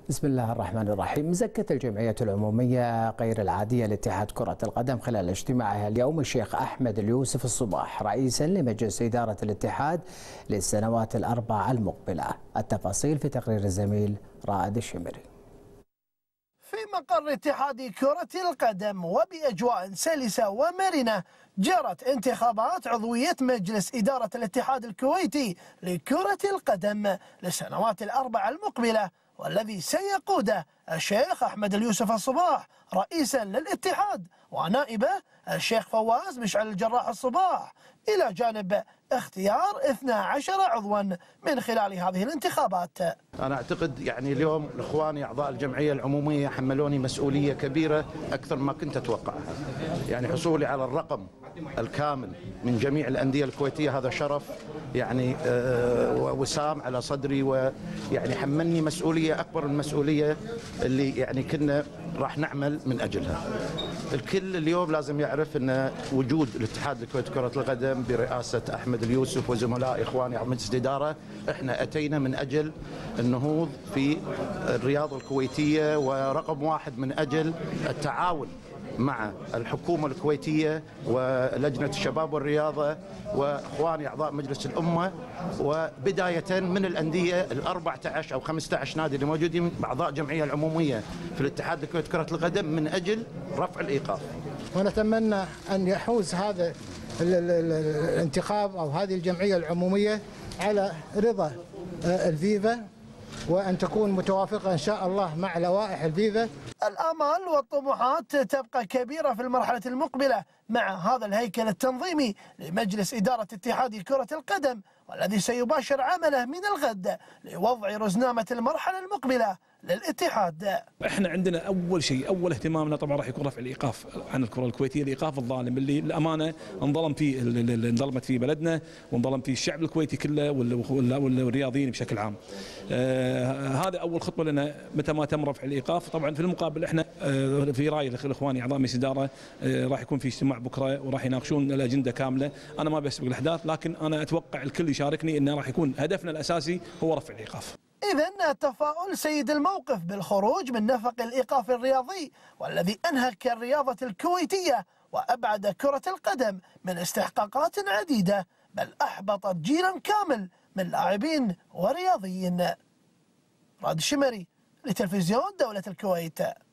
بسم الله الرحمن الرحيم. زكت الجمعية العمومية غير العادية لاتحاد كرة القدم خلال اجتماعها اليوم الشيخ أحمد اليوسف الصباح رئيسا لمجلس إدارة الاتحاد للسنوات الأربع المقبلة. التفاصيل في تقرير الزميل رائد الشمري. في مقر اتحاد كرة القدم وبأجواء سلسة ومرنة جرت انتخابات عضوية مجلس إدارة الاتحاد الكويتي لكرة القدم للسنوات الأربع المقبلة، والذي سيقوده الشيخ أحمد اليوسف الصباح رئيسا للاتحاد ونائبه الشيخ فواز مشعل الجراح الصباح، إلى جانب اختيار 12 عضوا من خلال هذه الانتخابات. أنا أعتقد يعني اليوم إخواني أعضاء الجمعية العمومية حملوني مسؤولية كبيرة أكثر ما كنت أتوقعها. يعني حصولي على الرقم الكامل من جميع الأندية الكويتية هذا شرف يعني وسام على صدري، ويعني حملني مسؤولية أكبر من المسؤولية اللي يعني كنا راح نعمل من أجلها. الكل اليوم لازم يعرف أن وجود الاتحاد الكويتي كرة القدم برئاسة أحمد اليوسف وزملاء إخواني على مجلس الإدارة، إحنا أتينا من أجل النهوض في الرياضة الكويتية، ورقم واحد من أجل التعاون مع الحكومة الكويتية ولجنة الشباب والرياضة وإخواني أعضاء مجلس الأمة، وبداية من الأندية ال14 أو 15 نادي اللي موجودين بأعضاء جمعية العمومية في الاتحاد الكويتي كرة القدم من أجل رفع الإيقاف. ونتمنى أن يحوز هذا الانتخاب أو هذه الجمعية العمومية على رضا الفيفا، وأن تكون متوافقة إن شاء الله مع لوائح الفيفا. الآمال والطموحات تبقى كبيرة في المرحلة المقبلة مع هذا الهيكل التنظيمي لمجلس إدارة اتحاد كرة القدم، والذي سيباشر عمله من الغد لوضع رزنامة المرحلة المقبلة للاتحاد. احنا عندنا اول شيء اول اهتمامنا طبعا راح يكون رفع الايقاف عن الكره الكويتيه، الايقاف الظالم اللي للامانه انظلمت فيه بلدنا وانظلم فيه الشعب الكويتي كله والرياضيين بشكل عام. هذا اول خطوه لنا متى ما تم رفع الايقاف. طبعا في المقابل احنا في راي الاخواني اعضاء مجلس الاداره راح يكون في اجتماع بكره وراح يناقشون الاجنده كامله. انا ما بسبق الاحداث، لكن انا اتوقع الكل يشاركني انه راح يكون هدفنا الاساسي هو رفع الايقاف. إذن التفاؤل سيد الموقف بالخروج من نفق الإيقاف الرياضي والذي أنهك الرياضة الكويتية وأبعد كرة القدم من استحقاقات عديدة، بل أحبطت جيلا كامل من لاعبين ورياضيين. رائد الشمري لتلفزيون دولة الكويت.